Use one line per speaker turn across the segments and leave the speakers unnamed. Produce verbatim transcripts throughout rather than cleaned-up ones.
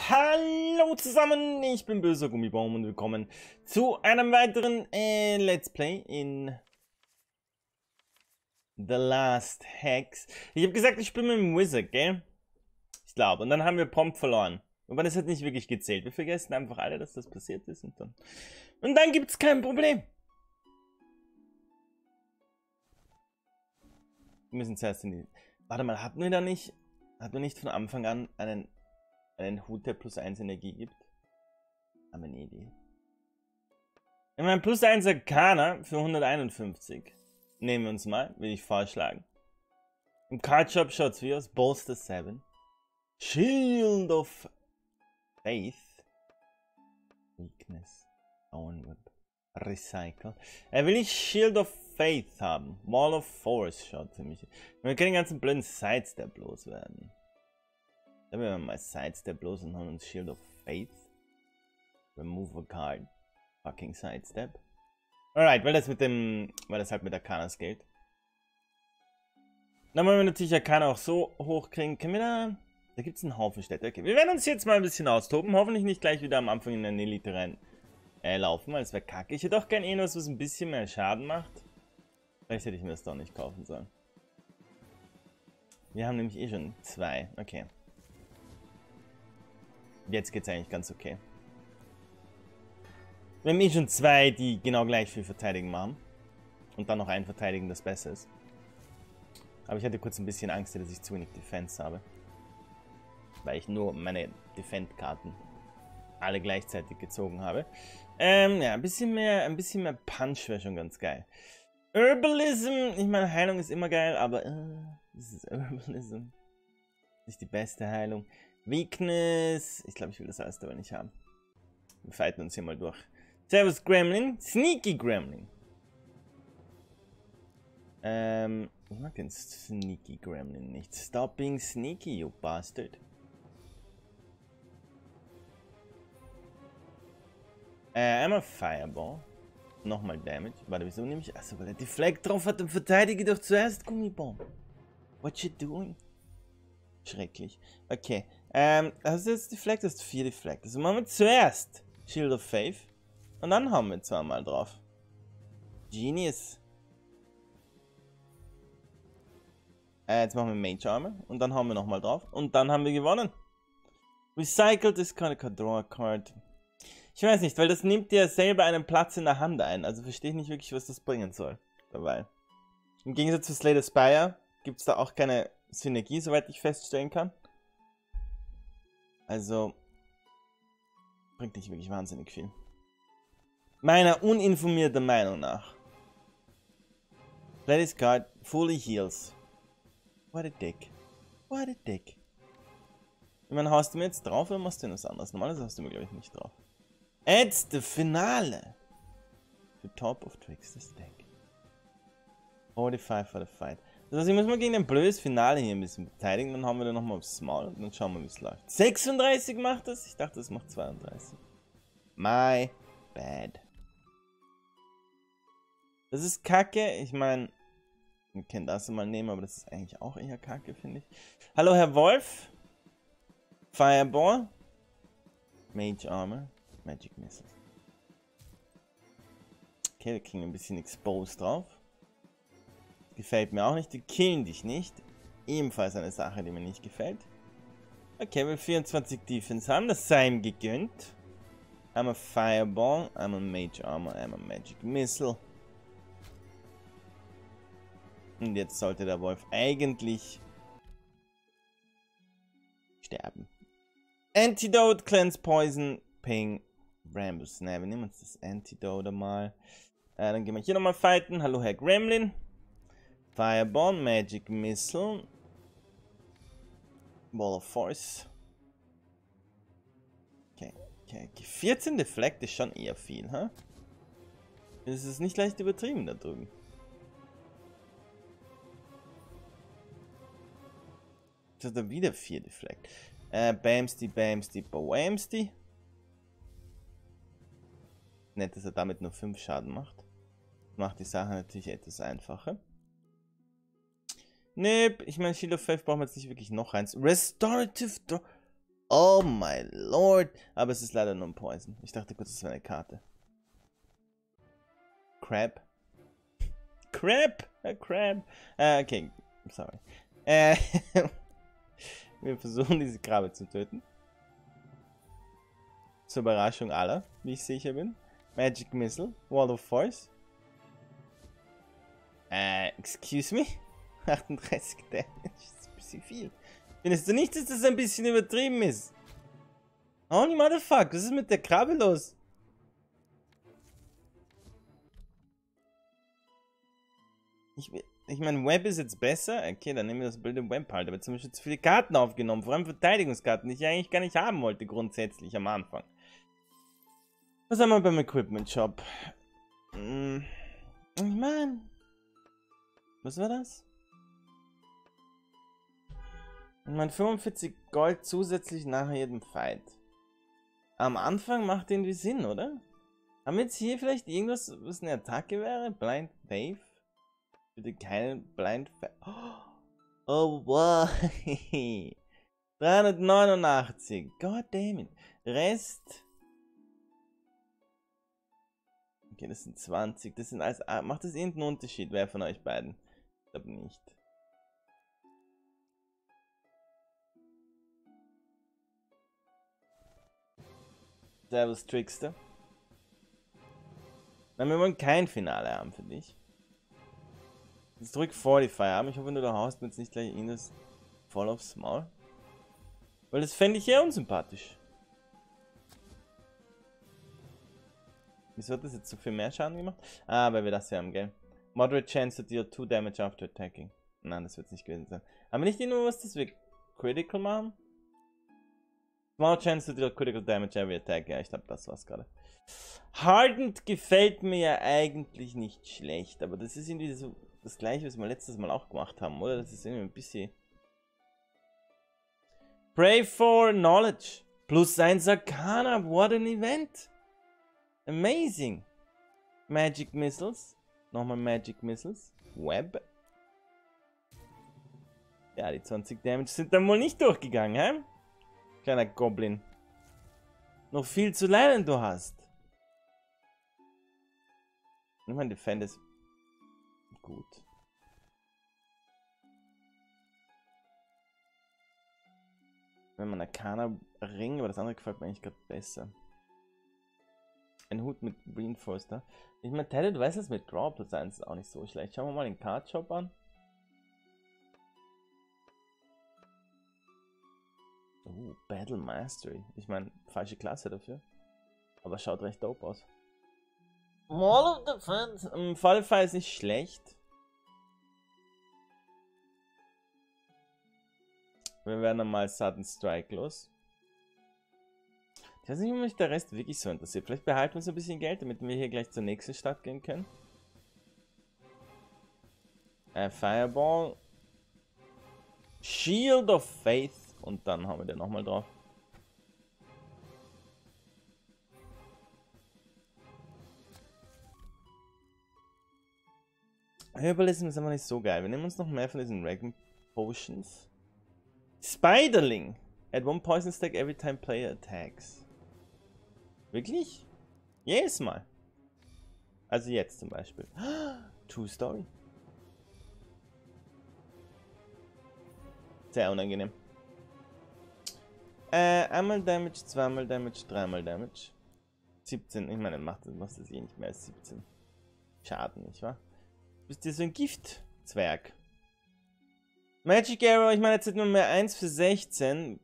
Hallo zusammen, ich bin Böser Gummibaum und willkommen zu einem weiteren äh, Let's Play in The Last Hex. Ich habe gesagt, ich spiele mit dem Wizard, gell? Ich glaube, und dann haben wir prompt verloren. Aber das hat nicht wirklich gezählt. Wir vergessen einfach alle, dass das passiert ist und dann... Und dann gibt es kein Problem. Wir müssen zuerst in die... Warte mal, hatten wir da nicht... Hatten wir nicht von Anfang an einen... einen Hut, der plus eins Energie gibt? Haben wir eine Idee. Ich meine, plus eins Arcana für hunderteinundfünfzig. Nehmen wir uns mal, würde ich vorschlagen. Im Card Shop schaut es wie aus. Bolster sieben. Shield of Faith. Weakness. Onward. Recycle. Er will ich Shield of Faith haben. Wall of Force schaut für mich. Wir können den ganzen blöden Sidestep loswerden. Dann werden wir mal Sidestep los und haben uns Shield of Faith. Remove a card. Fucking Sidestep. Alright, weil das mit dem. Weil das halt mit Arcanas gilt. Dann wollen wir natürlich Arcana auch so hochkriegen. Können wir da. Da gibt es einen Haufen Städte. Okay, wir werden uns jetzt mal ein bisschen austoben. Hoffentlich nicht gleich wieder am Anfang in eine Elite rein äh, laufen, weil es wäre kacke. Ich hätte auch gerne eh was, was ein bisschen mehr Schaden macht. Vielleicht hätte ich mir das doch nicht kaufen sollen. Wir haben nämlich eh schon zwei. Okay. Jetzt geht es eigentlich ganz okay. Wir haben eh schon zwei, die genau gleich viel verteidigen machen. Und dann noch einen verteidigen, das besser ist. Aber ich hatte kurz ein bisschen Angst, dass ich zu wenig Defense habe. Weil ich nur meine Defend-Karten alle gleichzeitig gezogen habe. Ähm, ja, ein bisschen mehr, ein bisschen mehr Punch wäre schon ganz geil. Herbalism, ich meine, Heilung ist immer geil, aber äh, das ist Herbalism. Nicht die beste Heilung. Weakness, ich glaube, ich will das alles dabei nicht haben. Wir fighten uns hier mal durch. Servus Gremlin, Sneaky Gremlin. Ähm, ich mag den Sneaky Gremlin nicht. Stop being sneaky, you bastard. Äh, einmal Fireball. Nochmal Damage. Warte, wieso nehme ich... Achso, weil er die Flag drauf hat und verteidige doch zuerst, Gummibomb. What you doing? Schrecklich. Okay. Ähm, hast du jetzt die Flag? Das ist vier die Flag. Also machen wir zuerst Shield of Faith. Und dann haben wir zweimal drauf. Genius. Äh, jetzt machen wir Mage Armor. Und dann haben wir nochmal drauf. Und dann haben wir gewonnen. Recycled is kind of draw a card. Ich weiß nicht, weil das nimmt dir selber einen Platz in der Hand ein. Also verstehe ich nicht wirklich, was das bringen soll. Dabei. Im Gegensatz zu Slay the Spire gibt es da auch keine Synergie, soweit ich feststellen kann. Also bringt nicht wirklich wahnsinnig viel. Meiner uninformierten Meinung nach. Play this card fully heals. What a dick. What a dick. Ich meine, haust du mir jetzt drauf oder machst du was anderes? Normalerweise hast du mir, glaube ich, nicht drauf. Adds the Finale. To top of Trickster's deck. forty-five for the fight. Das heißt, ich muss mal gegen ein blödes Finale hier ein bisschen verteidigen. Dann haben wir dann nochmal aufs Maul und dann schauen wir, wie es läuft. sechsunddreißig macht das? Ich dachte, das macht zweiunddreißig. My bad. Das ist kacke. Ich meine, wir können das mal nehmen, aber das ist eigentlich auch eher kacke, finde ich. Hallo, Herr Wolf. Fireball. Mage Armor. Magic Missile. Okay, wir kriegen ein bisschen Exposed drauf. Gefällt mir auch nicht. Die killen dich nicht. Ebenfalls eine Sache, die mir nicht gefällt. Okay, wir vierundzwanzig Defense haben. Das sei ihm gegönnt. Einmal Fireball, einmal Mage Armor, einmal Magic Missile. Und jetzt sollte der Wolf eigentlich sterben. Antidote, Cleanse Poison, Ping, Rambus. Na, wir nehmen uns das Antidote mal. Äh, dann gehen wir hier nochmal fighten. Hallo, Herr Gremlin. Fireball, Magic Missile. Wall of Force. Okay, okay, okay. vierzehn Deflect ist schon eher viel, ha? Huh? Das ist nicht leicht übertrieben da drüben. Jetzt hat er wieder vier Deflect. Äh, Bamsty, Bamsty, Bamsty. Nett, dass er damit nur fünf Schaden macht. Macht die Sache natürlich etwas einfacher. Nee, ich meine, Shield of Faith brauchen wir jetzt nicht wirklich noch eins. Restorative Draw. Oh my lord. Aber es ist leider nur ein Poison. Ich dachte kurz, es wäre eine Karte. Crab. Crab. A Crab. Äh, okay. Sorry. Äh, wir versuchen diese Krabbe zu töten. Zur Überraschung aller, wie ich sicher bin. Magic Missile. Wall of Force. Äh, excuse me? achtunddreißig Damage. Das ist ein bisschen viel. Findest du nicht, dass das ein bisschen übertrieben ist? Holy motherfuck, was ist mit der Krabbe los? Ich, ich meine, Web ist jetzt besser. Okay, dann nehmen wir das blöde Web halt. Aber zum Beispiel zu viele Karten aufgenommen. Vor allem Verteidigungskarten, die ich eigentlich gar nicht haben wollte, grundsätzlich am Anfang. Was haben wir beim Equipment Shop? Hm, ich meine... Was war das? Ich meine, fünfundvierzig Gold zusätzlich nach jedem Fight. Am Anfang macht irgendwie Sinn, oder? Haben wir jetzt hier vielleicht irgendwas, was eine Attacke wäre? Blind Wave? Bitte keine Blind Wave. Oh, wow. dreihundertneunundachtzig. God damn it. Rest. Okay, das sind zwanzig. Das sind alles. Macht das irgendeinen Unterschied, wer von euch beiden? Ich glaube nicht. Servus Trickster. Nein, wir wollen kein Finale haben für dich. Jetzt drück Fortify haben. Ich hoffe, du haust mir jetzt nicht gleich in das voll aufs Maul. Weil das fände ich eher unsympathisch. Wieso hat das jetzt so viel mehr Schaden gemacht? Ah, weil wir das hier haben, gell? Moderate chance to deal two damage after attacking. Nein, das wird es nicht gewesen sein. Haben wir nicht nur was, das wir critical machen? Small chance to deal critical damage every attack. Ja, ich glaube, das war's gerade. Hardened gefällt mir ja eigentlich nicht schlecht, aber das ist irgendwie so das gleiche, was wir letztes Mal auch gemacht haben, oder? Das ist irgendwie ein bisschen... Pray for Knowledge. Plus eins Arcana. What an event. Amazing. Magic Missiles. Nochmal Magic Missiles. Web. Ja, die zwanzig Damage sind dann wohl nicht durchgegangen, hä? Kleiner Goblin. Noch viel zu lernen du hast. Ich meine, Defend ist gut. Wenn man Arcana Ring, aber das andere gefällt mir eigentlich gerade besser. Ein Hut mit Reinforcer. Ich meine, Teddy, du weißt es, mit Draw plus eins ist auch nicht so schlecht. Schauen wir mal den Card Shop an. Oh, Battle Mastery. Ich meine, falsche Klasse dafür. Aber schaut recht dope aus. Wall of Defense. Im Fallfall ist nicht schlecht. Wir werden dann mal Sudden Strike los. Ich weiß nicht, ob mich der Rest wirklich so interessiert. Vielleicht behalten wir so ein bisschen Geld, damit wir hier gleich zur nächsten Stadt gehen können. Äh, Fireball. Shield of Faith. Und dann haben wir den nochmal drauf. Herbalism ist aber nicht so geil. Wir nehmen uns noch mehr von diesen Dragon Potions. Spiderling. Add one poison stack every time player attacks. Wirklich? Jedes Mal. Also jetzt zum Beispiel. True Story. Sehr unangenehm. Äh, einmal Damage, zweimal Damage, dreimal Damage. siebzehn, ich meine, macht das, macht das eh nicht mehr als siebzehn. Schaden, nicht wahr? Bist du so ein Giftzwerg? Magic Arrow, ich meine, jetzt hat nur mehr eins für sechzehn.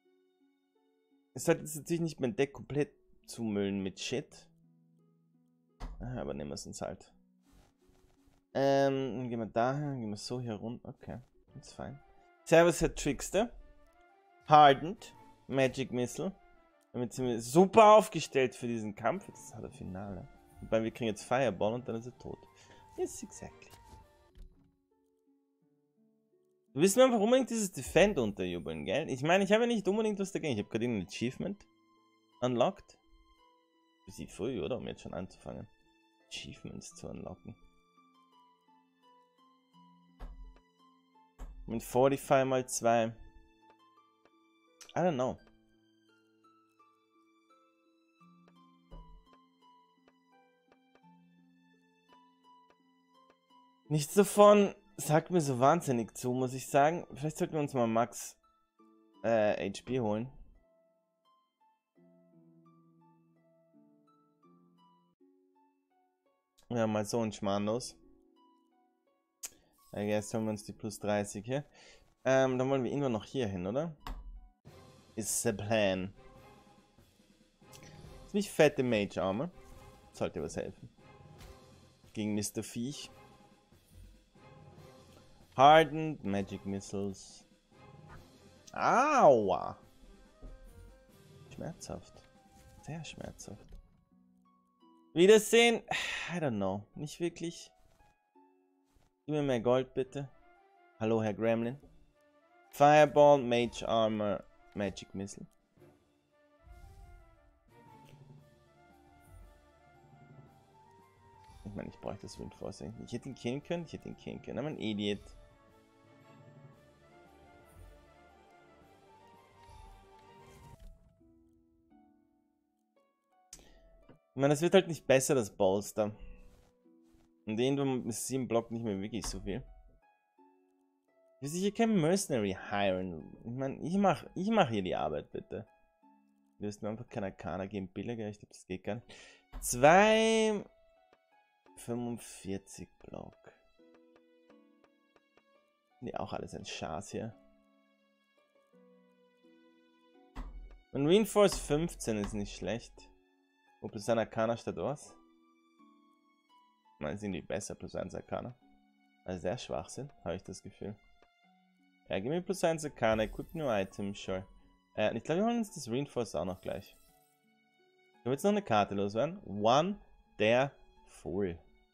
Es hat jetzt natürlich nicht mein Deck komplett zumüllen mit Shit. Aber nehmen wir es uns halt. Ähm, dann gehen wir daher, dann gehen wir so hier runter. Okay, ist fein. Servus, Herr Trickster. Hardened. Magic Missile. Damit sind wir super aufgestellt für diesen Kampf. Das hat er Finale. Wobei wir kriegen jetzt Fireball und dann ist er tot. Yes, exactly. Du willst mir einfach unbedingt dieses Defend unterjubeln, gell? Ich meine, ich habe ja nicht unbedingt was dagegen. Ich habe gerade ein Achievement unlocked. Bisschen früh, oder? Um jetzt schon anzufangen. Achievements zu unlocken. Mit Fortify mal zwei. I don't know. Nichts davon sagt mir so wahnsinnig zu, muss ich sagen. Vielleicht sollten wir uns mal Max äh, H P holen. Ja, mal so ein Schmarrn los. I guess holen wir uns die plus dreißig hier. Ähm, dann wollen wir immer noch hier hin, oder? Ist the plan. Ziemlich fette Mage Armor. Sollte was helfen. Gegen Mister Viech. Hardened Magic Missiles. Aua! Schmerzhaft. Sehr schmerzhaft. Wiedersehen. I don't know. Nicht wirklich. Gib mir mehr Gold, bitte. Hallo, Herr Gremlin. Fireball, Mage Armor, Magic Missile. Ich meine, ich bräuchte das Windforce eigentlich nicht. Ich hätte ihn killen können. Ich hätte ihn killen können. Aber ein Idiot. Ich meine, das wird halt nicht besser, das Bolster. Und irgendwann ist sieben Block nicht mehr wirklich so viel. Ich will sicher kein Mercenary hiren. Ich meine, ich mach, ich mach hier die Arbeit, bitte. Wir müssen einfach keinen Arcana geben, billiger. Ich glaube, das geht gar nicht. zwei fünfundvierzig Block. Nee, auch alles ein Schatz hier. Und Reinforce fünfzehn ist nicht schlecht. Wo plus ein Arcana statt was? Man sind die besser plus eins Arcana. Also sehr schwach sind, habe ich das Gefühl. Ja, gib mir plus eins Arcana, equip new item, sure. Äh, ich glaube, wir holen uns das Reinforce auch noch gleich. Können wir jetzt noch eine Karte loswerden? One, der Fool.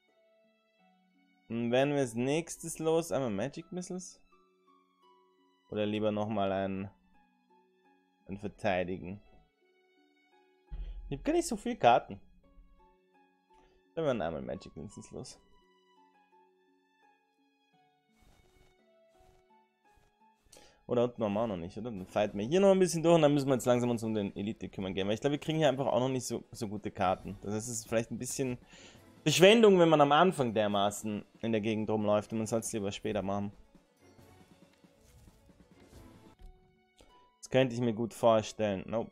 Und werden wir als nächstes los? Einmal Magic Missiles? Oder lieber nochmal ein, ein Verteidigen? Ich habe gar nicht so viele Karten. Dann werden einmal Magic Missiles los. Oder unten haben wir auch noch nicht, oder? Dann fighten wir hier noch ein bisschen durch und dann müssen wir jetzt langsam uns um den Elite kümmern gehen. Weil ich glaube, wir kriegen hier einfach auch noch nicht so, so gute Karten. Das heißt, es ist vielleicht ein bisschen Verschwendung, wenn man am Anfang dermaßen in der Gegend rumläuft und man soll es lieber später machen. Das könnte ich mir gut vorstellen. Nope.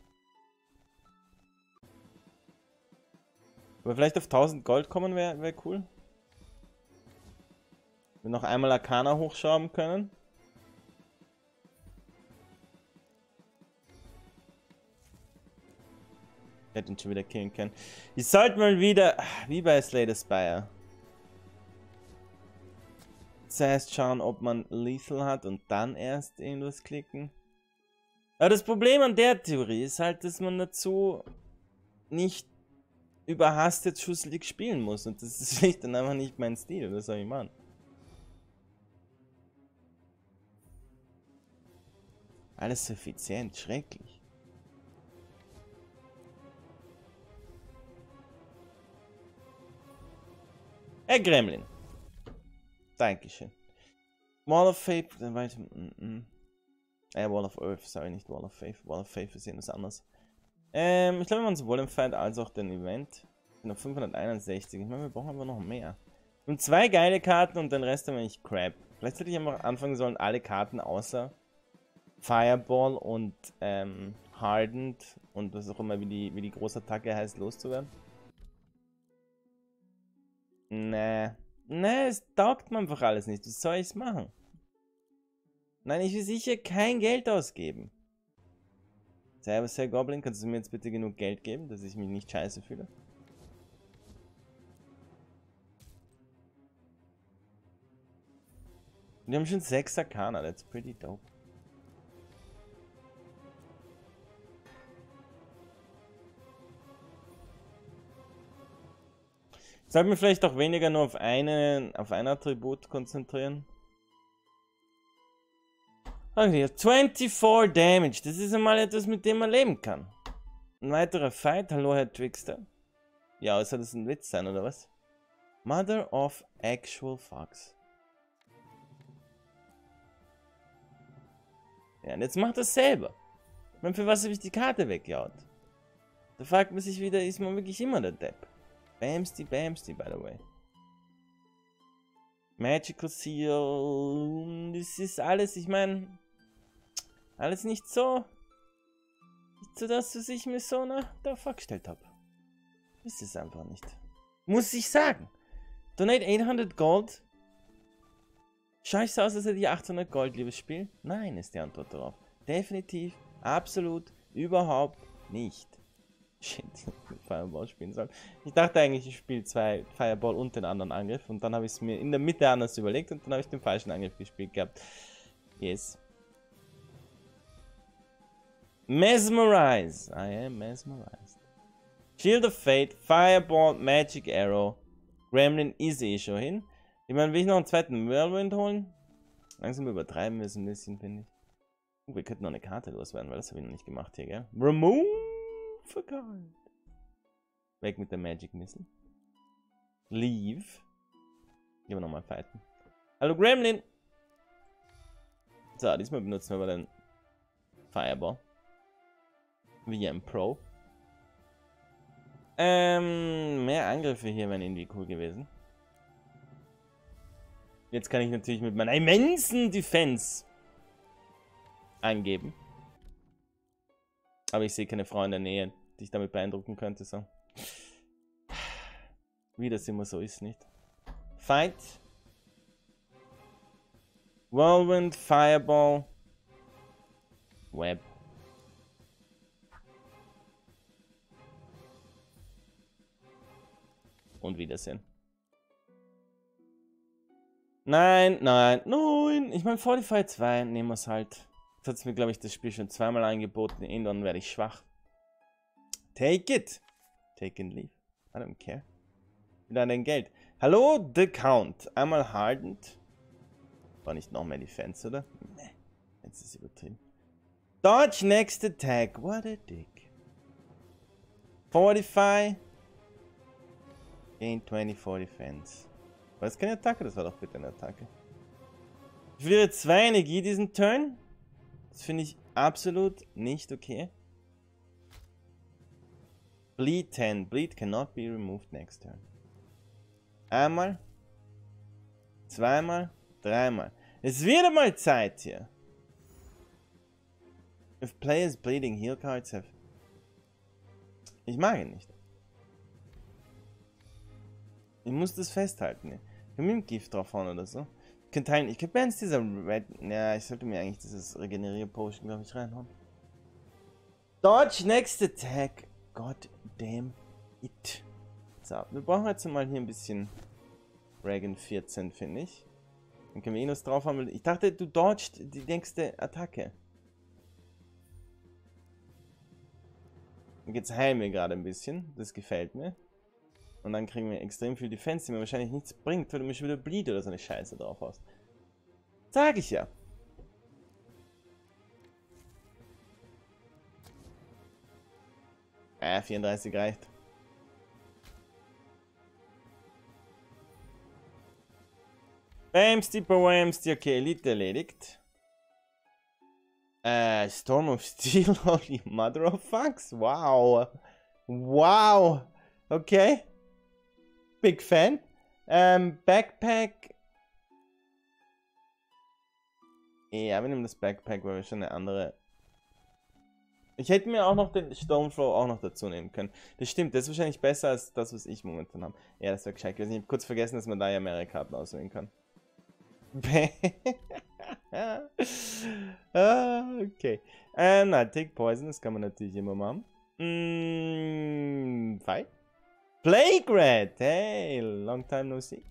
Aber vielleicht auf tausend Gold kommen wäre wär cool. Wir noch einmal Arcana hochschrauben können. Ich hätte ihn schon wieder killen können. Ich sollte mal wieder, wie bei Slay the Spire, zuerst schauen, ob man Lethal hat und dann erst irgendwas klicken. Aber das Problem an der Theorie ist halt, dass man dazu nicht überhastet schusselig spielen muss. Und das ist schlicht dann einfach nicht mein Stil. Was soll ich machen? Alles so effizient, schrecklich. Herr Gremlin. Dankeschön. Wall of Faith. Dann weiter. Mm -mm. Äh, Wall of Earth, sorry, nicht Wall of Faith. Wall of Faith ist etwas anderes. Ähm, ich glaube, wir haben sowohl im Fight als auch den Event. Noch fünfhunderteinundsechzig. Ich meine, wir brauchen aber noch mehr. Wir haben zwei geile Karten und den Rest haben wir nicht crap. Vielleicht hätte ich einfach anfangen sollen, alle Karten außer Fireball und ähm, Hardened und was auch immer, wie die, wie die Großattacke heißt, loszuwerden. Nee. Nee, es taugt mir einfach alles nicht. Was soll ich machen? Nein, ich will sicher kein Geld ausgeben. Servus, Herr Goblin, kannst du mir jetzt bitte genug Geld geben, dass ich mich nicht scheiße fühle? Wir haben schon sechs Arcana, that's pretty dope. Sollten wir vielleicht auch weniger nur auf, eine, auf ein Attribut konzentrieren? Okay, vierundzwanzig Damage, das ist einmal etwas, mit dem man leben kann. Ein weiterer Fight, hallo Herr Trickster. Ja, soll das ein Witz sein, oder was? Mother of actual fucks. Ja, und jetzt macht das selber. Ich meine, für was habe ich die Karte weggehauen? Da fragt man sich wieder, ist man wirklich immer der Depp? Bamsty, Bamsty, by the way. Magical Seal. Das ist alles, ich meine, alles nicht so, nicht so, dass ich mir so nach da vorgestellt habe. Ist es einfach nicht. Muss ich sagen. Donate achthundert Gold. Schau ich so aus, als hätte ich achthundert Gold, liebes Spiel? Nein, ist die Antwort darauf. Definitiv, absolut, überhaupt nicht. Shit, mit Fireball spielen soll. Ich dachte eigentlich, ich spiele zwei Fireball und den anderen Angriff. Und dann habe ich es mir in der Mitte anders überlegt und dann habe ich den falschen Angriff gespielt gehabt. Yes. Mesmerize. I am mesmerized. Shield of Fate, Fireball, Magic Arrow. Gremlin ist eh schon hin. Ich meine, will ich noch einen zweiten Whirlwind holen? Langsam übertreiben wir es ein bisschen, finde ich. Oh, wir könnten noch eine Karte loswerden, weil das habe ich noch nicht gemacht hier, gell? Remove a card. Weg mit der Magic Missile. Leave. Gehen wir nochmal fighten. Hallo Gremlin! So, diesmal benutzen wir aber den Fireball. Wie ein Pro. Ähm, mehr Angriffe hier wären irgendwie cool gewesen. Jetzt kann ich natürlich mit meiner immensen Defense angeben. Aber ich sehe keine Frau in der Nähe, die ich damit beeindrucken könnte. So. Wie das immer so ist, nicht? Fight. Whirlwind, Fireball. Web. Und Wiedersehen. Nein, nein, nein. Ich meine, Fortify zwei nehmen wir es halt. Jetzt hat es mir, glaube ich, das Spiel schon zweimal angeboten. Irgendwann werde ich schwach. Take it. Take and leave. I don't care. Wieder an dein Geld. Hallo, The Count. Einmal hardened. War nicht noch mehr Defense, oder? Nee. Jetzt ist es übertrieben. Dodge next attack. What a dick. Fortify. Gain twenty-four Defense. War das keine Attacke? Das war doch bitte eine Attacke. Ich verliere zwei Energie diesen Turn. Das finde ich absolut nicht okay. Bleed ten. Bleed cannot be removed next turn. Einmal. Zweimal. Dreimal. Es wird einmal Zeit hier. If players bleeding heal cards have... Ich mag ihn nicht. Ich muss das festhalten. Ich kann mit dem Gift draufhauen oder so. Ich könnte teilen. Ich könnte mir jetzt dieser Red. Ja, ich sollte mir eigentlich dieses Regenerier-Potion, glaube ich, reinhauen. Dodge next attack. God damn it. So, wir brauchen jetzt mal hier ein bisschen Dragon vierzehn, finde ich. Dann können wir eh was drauf haben. Ich dachte, du dodged die nächste Attacke. Und jetzt heilen wir gerade ein bisschen. Das gefällt mir. Und dann kriegen wir extrem viel Defense, die mir wahrscheinlich nichts bringt, weil du mir schon wieder Bleed oder so eine Scheiße drauf hast. Sag ich ja. Ah, vierunddreißig reicht. Bamsti, Bamsti, okay, Elite erledigt. Äh, Storm of Steel, holy mother of fucks, wow. Wow, okay. Big Fan. Ähm, Backpack. Ja, wir nehmen das Backpack, weil wir schon eine andere... Ich hätte mir auch noch den Stoneflow auch noch dazu nehmen können. Das stimmt, das ist wahrscheinlich besser als das, was ich momentan habe. Ja, das wäre gescheit gewesen. Ich habe kurz vergessen, dass man da ja mehrere Karten auswählen kann. ah, okay. Ähm, na, Take Poison, das kann man natürlich immer machen. Mm, Fight. Plague Rat! Hey, long time no see.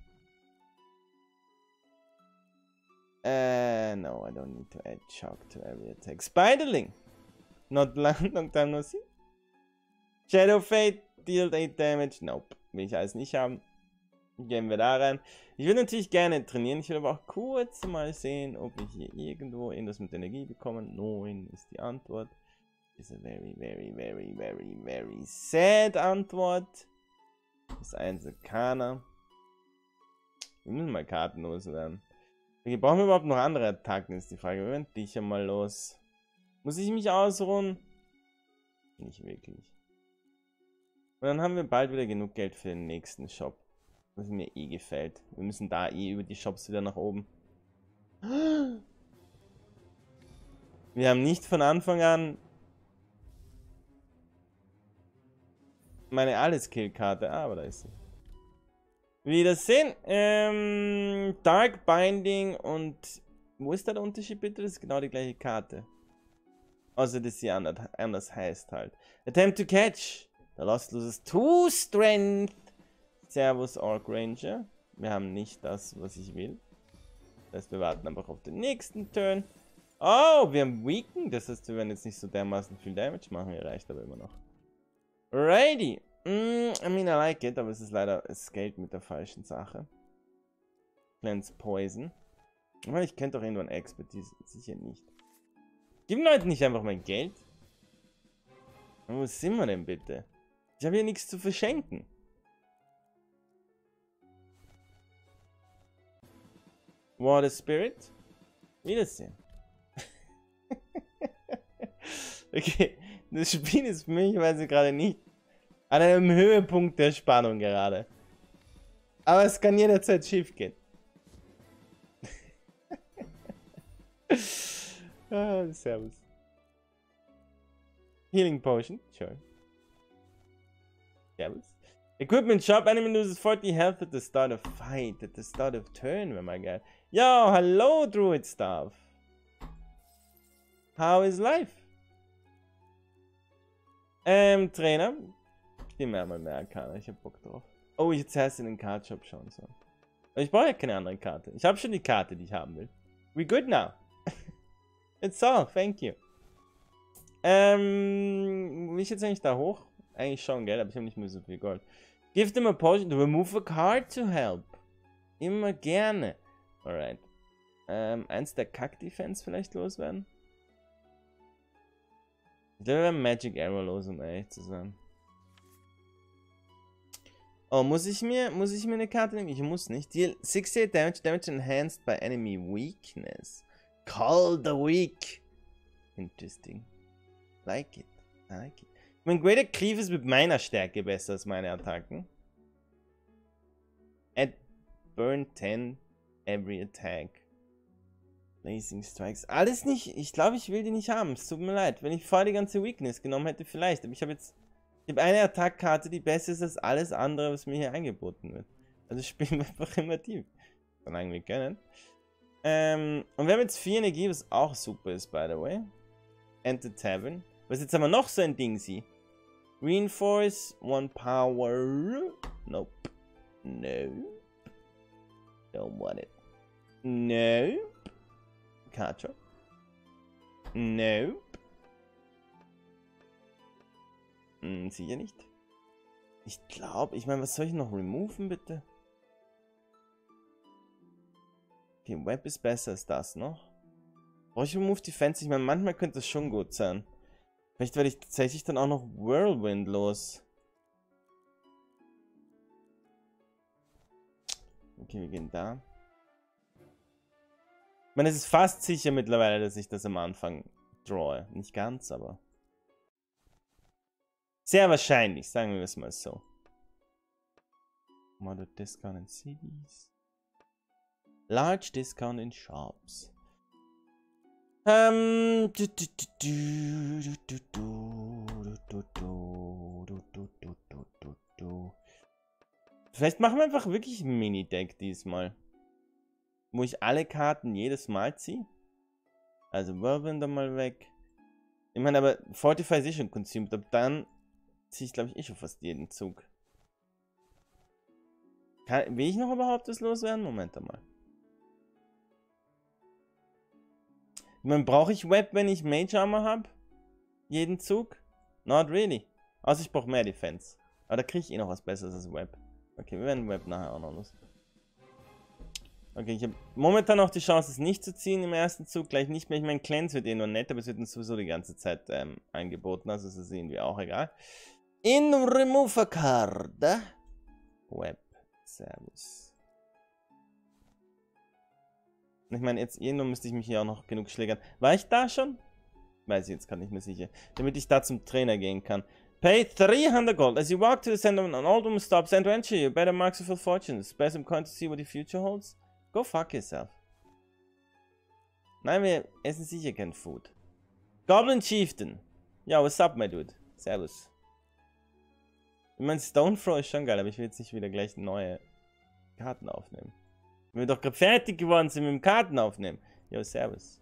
Uh, no, I don't need to add shock to every attack. Spiderling! Not long, long time no see. Shadow Fate dealt eight damage. Nope, will ich alles nicht haben. Gehen wir da rein. Ich würde natürlich gerne trainieren. Ich will aber auch kurz mal sehen, ob wir hier irgendwo irgendwas mit Energie bekommen. neun ist die Antwort. Ist eine very, very, very, very, very sad Antwort. Das eins keiner. Wir müssen mal Karten loswerden. Okay, brauchen wir überhaupt noch andere Attacken, ist die Frage. Wir werden dich ja mal los. Muss ich mich ausruhen? Nicht wirklich. Und dann haben wir bald wieder genug Geld für den nächsten Shop. Was mir eh gefällt. Wir müssen da eh über die Shops wieder nach oben. Wir haben nicht von Anfang an meine Alles-Kill-Karte. Ah, aber da ist sie. Wiedersehen. Ähm, Dark Binding und... Wo ist da der Unterschied bitte? Das ist genau die gleiche Karte. Außer, dass sie anders, anders heißt halt. Attempt to catch. The Lost loses two Strength. Servus Orc Ranger. Wir haben nicht das, was ich will. Das heißt, wir warten einfach auf den nächsten Turn. Oh, wir haben Weaken. Das heißt, wir werden jetzt nicht so dermaßen viel Damage machen. Hier reicht aber immer noch. Righty. Mm, I mean, I like it, aber es ist leider es Geld mit der falschen Sache. Cleanse Poison. Aber ich könnte doch irgendwann Expertise. Sicher nicht. Gib den Leuten nicht einfach mein Geld. Wo sind wir denn bitte? Ich habe hier nichts zu verschenken. Water Spirit. Wiedersehen. Okay, das Spiel ist für mich, ich weiß ich gerade nicht, an einem Höhepunkt der Spannung gerade. Aber es kann jederzeit schief gehen. Ah, servus. Healing Potion, sure. Servus. Equipment Shop, enemy loses forty health at the start of fight, at the start of turn, wäre mal geil. Yo, hello Druid Stuff. How is life? Ähm, Trainer. Ich nehme einmal mehr Arcana, ich hab Bock drauf. Oh, ich jetzt erst in den Card Shop schauen soll. Aber ich brauche ja keine andere Karte. Ich habe schon die Karte, die ich haben will. We good now. It's all, thank you. Ähm, will ich jetzt eigentlich da hoch? Eigentlich schon, gell, aber ich habe nicht mehr so viel Gold. Give them a potion to remove a card to help. Immer gerne. Alright. Ähm, eins der Kack-Defense vielleicht loswerden? Ich glaube, wir werden Magic Arrow los, um ehrlich zu sein. Oh, muss ich mir, muss ich mir eine Karte nehmen? Ich muss nicht. Deal sixty-eight damage, damage enhanced by enemy weakness. Call the weak. Interesting. Like it. I like it. Mein Greater Cleave ist mit meiner Stärke besser als meine Attacken. Add burn ten every attack. Blazing Strikes. Alles nicht. Ich glaube, ich will die nicht haben. Es tut mir leid. Wenn ich vorher die ganze Weakness genommen hätte, vielleicht. Aber ich habe jetzt. Ich habe eine Attackkarte, die besser ist als alles andere, was mir hier angeboten wird. Also spielen wir einfach immer tief. Solange wir können. Ähm, und wir haben jetzt vier Energie, was auch super ist, by the way. Enter Tavern. Was jetzt aber noch so ein Ding sie. Reinforce, one power. Nope. No. Don't want it. No. Catcher. No. Hm, sicher nicht. Ich glaube, ich meine, was soll ich noch removen, bitte? Okay, Web ist besser als das noch. Brauche ich Remove Defense? Ich meine, manchmal könnte es schon gut sein. Vielleicht werde ich tatsächlich dann auch noch Whirlwind los. Okay, wir gehen da. Ich meine, es ist fast sicher mittlerweile, dass ich das am Anfang drawe. Nicht ganz, aber... Sehr wahrscheinlich, sagen wir es mal so. Moderate Discount in Cities. Large Discount in Shops. Ähm... Vielleicht machen wir einfach wirklich ein Mini-Deck diesmal. Wo ich alle Karten jedes Mal ziehe. Also Whirlwind dann mal weg. Ich meine, aber Fortify ist eh schon consumed. Ab dann ziehe ich, glaube ich, eh schon fast jeden Zug. Kann, will ich noch überhaupt was loswerden? Moment mal. Ich meine, brauche ich Web, wenn ich Mage Armor habe? Jeden Zug? Not really. Außer ich brauche mehr Defense. Aber da kriege ich eh noch was Besseres als Web. Okay, wir werden Web nachher auch noch los. Okay, ich habe momentan noch die Chance, es nicht zu ziehen im ersten Zug. Gleich nicht mehr. Ich meine, Cleanse wird eh nur nett, aber es wird uns sowieso die ganze Zeit ähm, angeboten. Also ist es irgendwie auch egal. In Remove a Card. Web. Servus. Ich meine, jetzt irgendwann müsste ich mich hier auch noch genug schlägern. War ich da schon? Weiß ich jetzt gar nicht mehr sicher. Damit ich da zum Trainer gehen kann. Pay three hundred gold. As you walk to the center, an old woman stops and to enter you. Better marks your full fortune. Spare some coin to see what the future holds. Go fuck yourself. Nein, wir essen sicher kein Food. Goblin Chieftain. Ja, what's up, my dude? Servus. Ich meine, Stonethrow ist schon geil, aber ich will jetzt nicht wieder gleich neue Karten aufnehmen. Wenn wir doch gerade fertig geworden sind mit dem Karten aufnehmen. Jo, servus.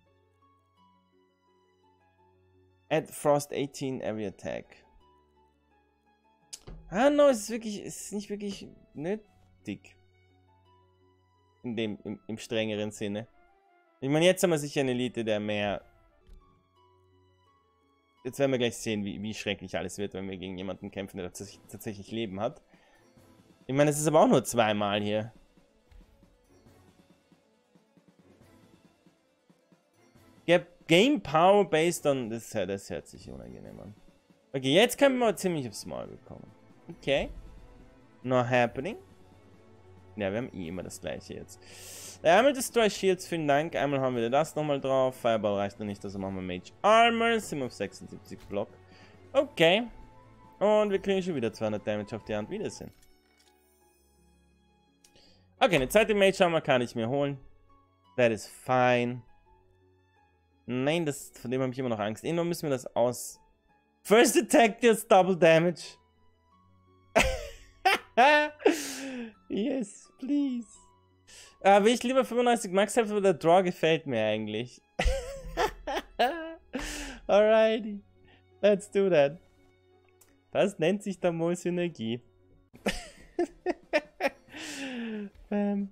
Add Frost eighteen every attack. Ah, no, es ist wirklich, es ist nicht wirklich nötig. In dem, im, im strengeren Sinne. Ich meine, jetzt haben wir sicher eine Elite, der mehr... Jetzt werden wir gleich sehen, wie, wie schrecklich alles wird, wenn wir gegen jemanden kämpfen, der tatsächlich, tatsächlich Leben hat. Ich meine, es ist aber auch nur zweimal hier. Game Power based on... Das, das hört sich unangenehm an. Okay, jetzt können wir ziemlich aufs Maul bekommen. Okay. Not happening. Ja, wir haben eh immer das gleiche jetzt. Einmal Destroy Shields, vielen Dank. Einmal haben wir das nochmal drauf. Fireball reicht noch nicht, also machen wir Mage Armor. Sind wir auf sechsundsiebzig Block. Okay. Und wir kriegen schon wieder zweihundert Damage auf die Hand. Wiedersehen. Okay, eine zweite Mage Armor kann ich mir holen. That is fine. Nein, das, von dem habe ich immer noch Angst. Irgendwann müssen wir das aus... First Attack deals Double Damage. Yes, please. Ah, will ich lieber fünfundneunzig Max haben, aber der Draw gefällt mir eigentlich. Alrighty. Let's do that. Das nennt sich dann wohl Synergie. Bam.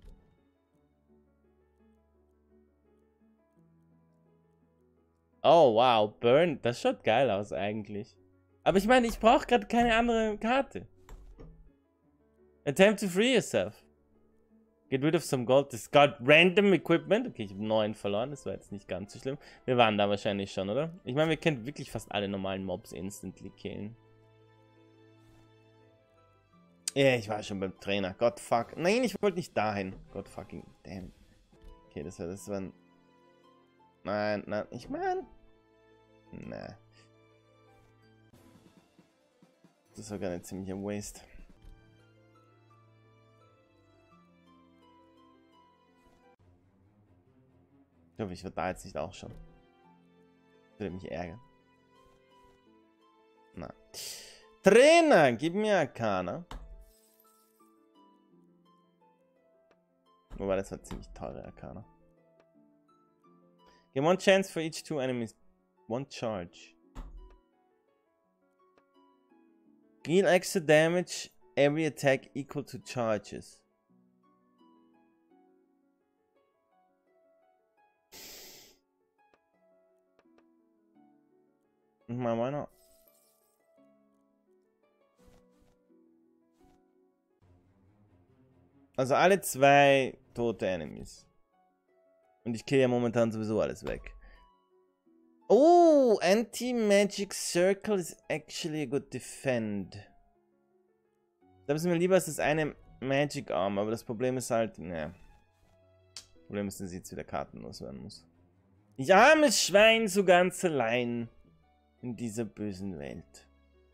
Oh, wow. Burn. Das schaut geil aus eigentlich. Aber ich meine, ich brauche gerade keine andere Karte. Attempt to free yourself. Get rid of some gold. Das got random equipment. Okay, ich habe neun verloren. Das war jetzt nicht ganz so schlimm. Wir waren da wahrscheinlich schon, oder? Ich meine, wir können wirklich fast alle normalen Mobs instantly killen. Ja, yeah, ich war schon beim Trainer. God fuck. Nein, ich wollte nicht dahin. God fucking damn. Okay, das war das war ein... Nein, nein, ich meine... Na. Das war gar nicht ziemlich ein Waste. Ich hoffe, ich werde da jetzt nicht auch schon. Würde mich ärgern. Na. Trainer, gib mir Arcana. Wobei, das war ziemlich teure Arcana. Get one chance for each two enemies. One charge. Deal extra damage every attack equal to charges. Mal, why not? Also alle zwei tote Enemies. Und ich kill ja momentan sowieso alles weg. Oh, Anti-Magic Circle is actually a good defend. Da müssen wir lieber als das eine Magic Arm, aber das Problem ist halt, ne. Problem ist, dass ich jetzt wieder kartenlos werden muss. Ich armes Schwein, so ganz allein in dieser bösen Welt.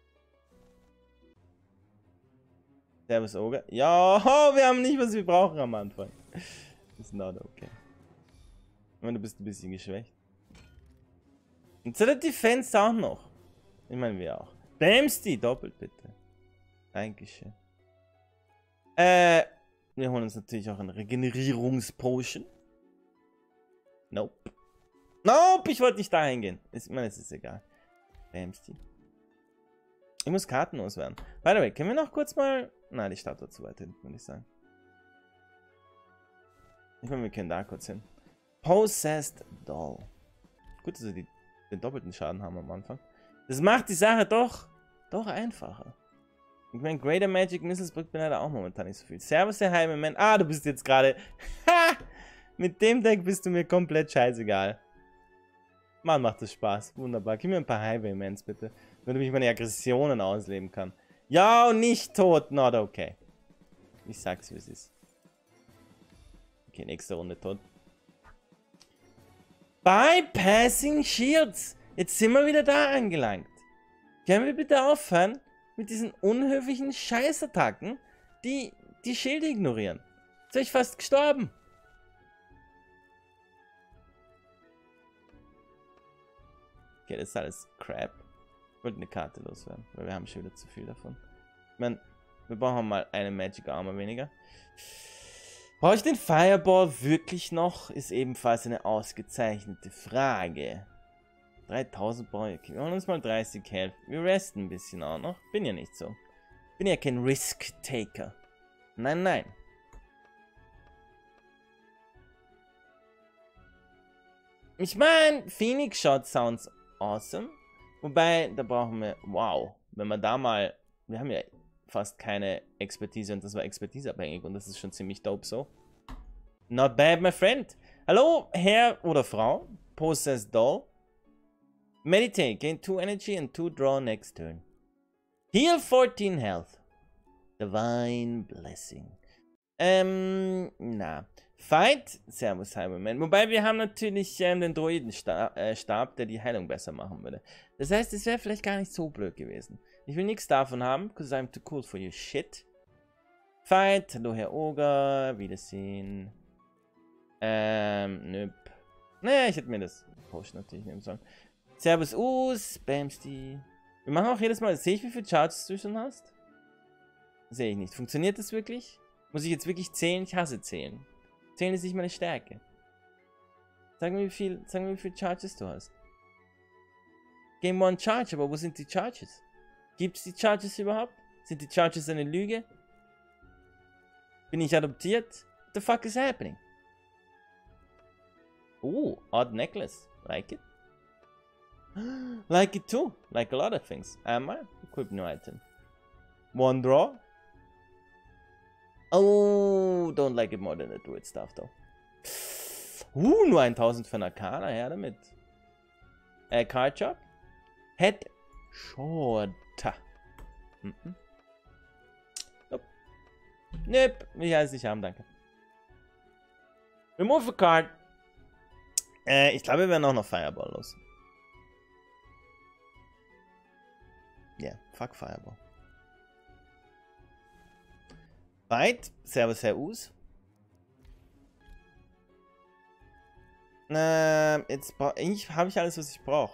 Servus, Ogre. Ja, wir haben nicht, was wir brauchen am Anfang. Ist not okay. Ich meine, du bist ein bisschen geschwächt. Und zu der Defense auch noch. Ich meine, wir auch. Bamsti, doppelt bitte. Dankeschön. Äh, wir holen uns natürlich auch eine Regenerierungspotion. Nope. Nope, ich wollte nicht dahin gehen. Ich meine, es ist egal. Bamsti. Ich muss Karten auswerten. By the way, können wir noch kurz mal... Nein, die Statue zu weit hinten, würde ich sagen. Ich meine, wir können da kurz hin. Possessed Doll. Gut, dass wir die, den doppelten Schaden haben am Anfang. Das macht die Sache doch, doch einfacher. Ich meine, Greater Magic Missiles bringt mir leider auch momentan nicht so viel. Servus, der Highwayman. Ah, du bist jetzt gerade... Ha! Mit dem Deck bist du mir komplett scheißegal. Mann, macht das Spaß. Wunderbar. Gib mir ein paar Highwaymans, bitte. Damit ich meine Aggressionen ausleben kann. Ja, und nicht tot. Not okay. Ich sag's, wie es ist. Okay, nächste Runde tot. Bypassing Shields. Jetzt sind wir wieder da angelangt. Können wir bitte aufhören mit diesen unhöflichen Scheißattacken, die die Schilde ignorieren? Jetzt bin ich fast gestorben. Okay, das ist alles Crap. Ich wollte eine Karte loswerden, weil wir haben schon wieder zu viel davon. Ich meine, wir brauchen mal eine Magic Armor weniger. Brauche ich den Fireball wirklich noch? Ist ebenfalls eine ausgezeichnete Frage. dreitausend brauche ich. Wir holen uns mal dreißig Health. Wir resten ein bisschen auch noch. Bin ja nicht so. Bin ja kein Risk-Taker. Nein, nein. Ich meine, Phoenix Shot sounds awesome. Wobei, da brauchen wir... Wow. Wenn wir da mal... Wir haben ja fast keine Expertise und das war expertiseabhängig und das ist schon ziemlich dope so. Not bad, my friend. Hallo, Herr oder Frau. Possessed Doll. Meditate. Gain two energy and two draw next turn. Heal fourteen health. Divine Blessing. Ähm, na. Fight. Servus, Cyberman. Wobei wir haben natürlich ähm, den Droidenstab, äh, Stab, der die Heilung besser machen würde. Das heißt, es wäre vielleicht gar nicht so blöd gewesen. Ich will nichts davon haben, because I'm too cool for your shit. Fight. Hallo, Herr Oger. Wiedersehen. Ähm, nöp. Naja, ich hätte mir das Potion natürlich nehmen sollen. Servus, Us. Bamsti. Wir machen auch jedes Mal. Sehe ich, wie viele Charges du schon hast? Sehe ich nicht. Funktioniert das wirklich? Muss ich jetzt wirklich zählen? Ich hasse zählen. Zählen ist nicht meine Stärke. Sag mir, wie viel, sag mir, wie viele Charges du hast. Game One Charge, aber wo sind die Charges? Gibt es die Charges überhaupt? Sind die Charges eine Lüge? Bin ich adoptiert? What the fuck is happening? Oh, odd necklace. Like it? Like it too. Like a lot of things. Am I? Equip new item. One draw. Oh, don't like it more than the druid stuff though. Uh, nur tausend für einen Arcana, her damit. Äh, Card Shop? Head Short. Mhm. Nope. Nope. Ich weiß nicht haben, danke. Remove a card. Äh, ich glaube, wir werden auch noch Fireball los. Ja, yeah, fuck Fireball. Fight. Servus, Herr Us. Ähm, jetzt ich habe ich alles, was ich brauche.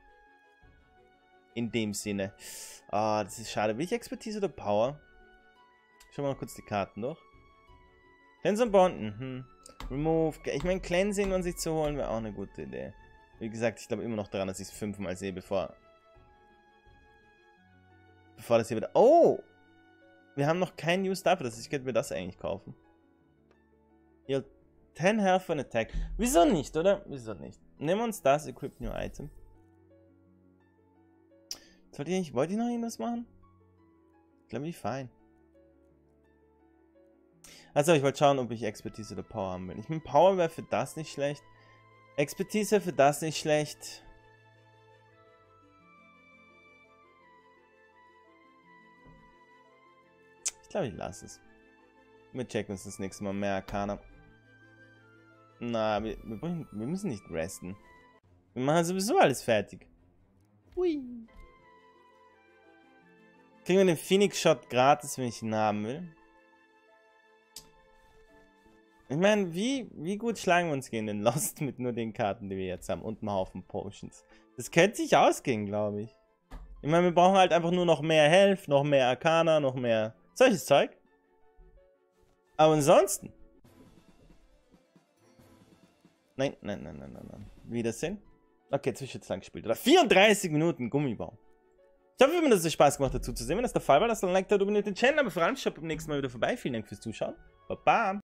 In dem Sinne. Ah, das ist schade. Will ich Expertise oder Power? Schauen wir noch kurz die Karten durch. Cleanse und Bond. Mhm. Remove. Ich meine, Cleansing und sich zu holen wäre auch eine gute Idee. Wie gesagt, ich glaube immer noch daran, dass ich es fünfmal sehe, bevor... Bevor das hier wieder... Oh! Wir haben noch kein New Stuff, das heißt, ich könnte mir das eigentlich kaufen. Heal ten Health for an Attack. Wieso nicht, oder? Wieso nicht? Nehmen wir uns das, Equip New Item. Sollte ich nicht, wollte ich noch irgendwas machen? Ich glaube, ich fein. Also, ich wollte schauen, ob ich Expertise oder Power haben will. Ich meine, Power wäre für das nicht schlecht. Expertise für das nicht schlecht. Ich glaube, ich lasse es. Wir checken uns das nächste Mal mehr Arcana. Na, wir, wir, wir müssen nicht resten. Wir machen sowieso alles fertig. Hui. Kriegen wir den Phoenix Shot gratis, wenn ich ihn haben will? Ich meine, wie, wie gut schlagen wir uns gegen den Lost mit nur den Karten, die wir jetzt haben und einem Haufen Potions? Das könnte sich ausgehen, glaube ich. Ich meine, wir brauchen halt einfach nur noch mehr Health, noch mehr Arcana, noch mehr solches Zeug. Aber ansonsten... Nein, nein, nein, nein, nein, nein. Wiedersehen. Okay, jetzt habe ich jetzt lang gespielt. Oder vierunddreißig Minuten Gummibau. Ich hoffe, wenn das so Spaß gemacht hat, zuzusehen. Wenn das der Fall war, lasst ein Like da, abonniert den Channel, aber vor allem schaut beim nächsten Mal wieder vorbei. Vielen Dank fürs Zuschauen. Baba.